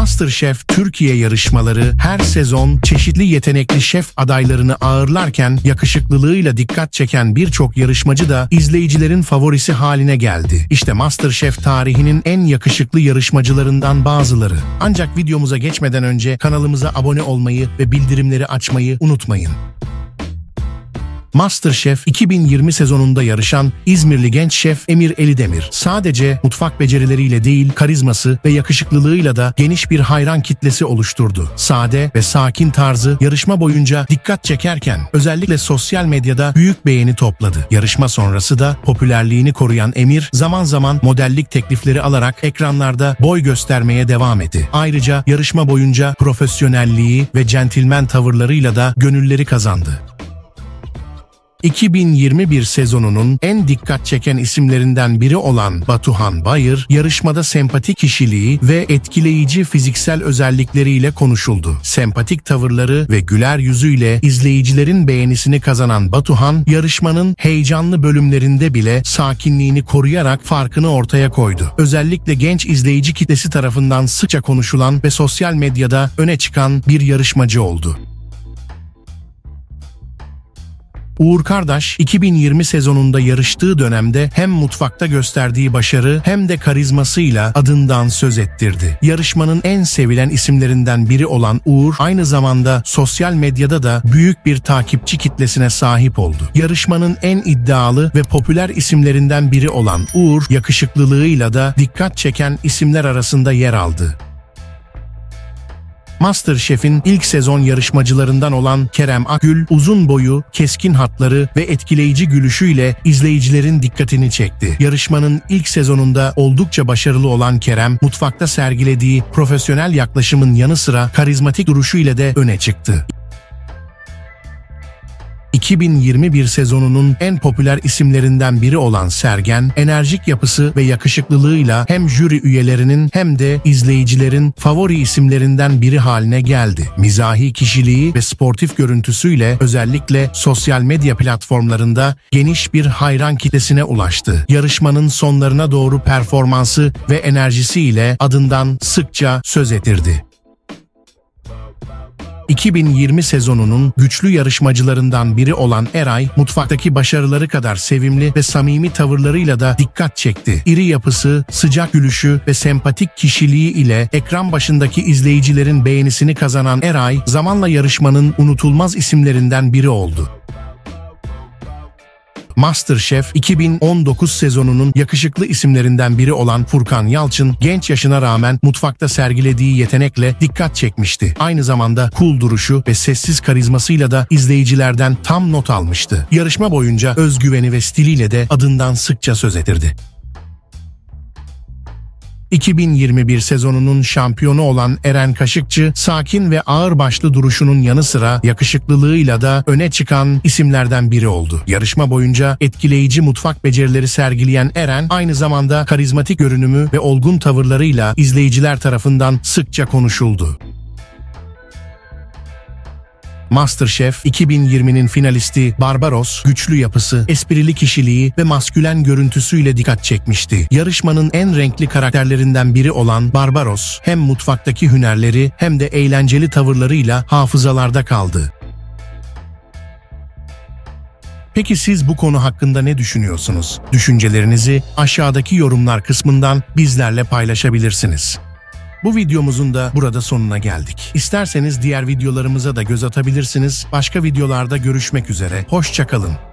MasterChef Türkiye yarışmaları her sezon çeşitli yetenekli şef adaylarını ağırlarken yakışıklılığıyla dikkat çeken birçok yarışmacı da izleyicilerin favorisi haline geldi. İşte MasterChef tarihinin en yakışıklı yarışmacılarından bazıları. Ancak videomuza geçmeden önce kanalımıza abone olmayı ve bildirimleri açmayı unutmayın. MasterChef 2020 sezonunda yarışan İzmirli genç şef Emir Elidemir sadece mutfak becerileriyle değil, karizması ve yakışıklılığıyla da geniş bir hayran kitlesi oluşturdu. Sade ve sakin tarzı yarışma boyunca dikkat çekerken özellikle sosyal medyada büyük beğeni topladı. Yarışma sonrası da popülerliğini koruyan Emir zaman zaman modellik teklifleri alarak ekranlarda boy göstermeye devam etti. Ayrıca yarışma boyunca profesyonelliği ve centilmen tavırlarıyla da gönülleri kazandı. 2021 sezonunun en dikkat çeken isimlerinden biri olan Batuhan Bayır, yarışmada sempatik kişiliği ve etkileyici fiziksel özellikleriyle konuşuldu. Sempatik tavırları ve güler yüzüyle izleyicilerin beğenisini kazanan Batuhan, yarışmanın heyecanlı bölümlerinde bile sakinliğini koruyarak farkını ortaya koydu. Özellikle genç izleyici kitlesi tarafından sıkça konuşulan ve sosyal medyada öne çıkan bir yarışmacı oldu. Uğur Kardeş, 2020 sezonunda yarıştığı dönemde hem mutfakta gösterdiği başarı hem de karizmasıyla adından söz ettirdi. Yarışmanın en sevilen isimlerinden biri olan Uğur, aynı zamanda sosyal medyada da büyük bir takipçi kitlesine sahip oldu. Yarışmanın en iddialı ve popüler isimlerinden biri olan Uğur, yakışıklılığıyla da dikkat çeken isimler arasında yer aldı. MasterChef'in ilk sezon yarışmacılarından olan Kerem Akgül, uzun boyu, keskin hatları ve etkileyici gülüşüyle izleyicilerin dikkatini çekti. Yarışmanın ilk sezonunda oldukça başarılı olan Kerem, mutfakta sergilediği profesyonel yaklaşımın yanı sıra karizmatik duruşuyla da öne çıktı. 2021 sezonunun en popüler isimlerinden biri olan Sergen, enerjik yapısı ve yakışıklılığıyla hem jüri üyelerinin hem de izleyicilerin favori isimlerinden biri haline geldi. Mizahi kişiliği ve sportif görüntüsüyle özellikle sosyal medya platformlarında geniş bir hayran kitlesine ulaştı. Yarışmanın sonlarına doğru performansı ve enerjisiyle adından sıkça söz ettirdi. 2020 sezonunun güçlü yarışmacılarından biri olan Eray, mutfaktaki başarıları kadar sevimli ve samimi tavırlarıyla da dikkat çekti. İri yapısı, sıcak gülüşü ve sempatik kişiliği ile ekran başındaki izleyicilerin beğenisini kazanan Eray, zamanla yarışmanın unutulmaz isimlerinden biri oldu. MasterChef 2019 sezonunun yakışıklı isimlerinden biri olan Furkan Yalçın, genç yaşına rağmen mutfakta sergilediği yetenekle dikkat çekmişti. Aynı zamanda cool duruşu ve sessiz karizmasıyla da izleyicilerden tam not almıştı. Yarışma boyunca özgüveni ve stiliyle de adından sıkça söz ettirdi. 2021 sezonunun şampiyonu olan Eren Kaşıkçı, sakin ve ağırbaşlı duruşunun yanı sıra yakışıklılığıyla da öne çıkan isimlerden biri oldu. Yarışma boyunca etkileyici mutfak becerileri sergileyen Eren, aynı zamanda karizmatik görünümü ve olgun tavırlarıyla izleyiciler tarafından sıkça konuşuldu. MasterChef 2020'nin finalisti Barbaros, güçlü yapısı, esprili kişiliği ve maskülen görüntüsüyle dikkat çekmişti. Yarışmanın en renkli karakterlerinden biri olan Barbaros, hem mutfaktaki hünerleri hem de eğlenceli tavırlarıyla hafızalarda kaldı. Peki siz bu konu hakkında ne düşünüyorsunuz? Düşüncelerinizi aşağıdaki yorumlar kısmından bizlerle paylaşabilirsiniz. Bu videomuzun da burada sonuna geldik. İsterseniz diğer videolarımıza da göz atabilirsiniz. Başka videolarda görüşmek üzere. Hoşça kalın.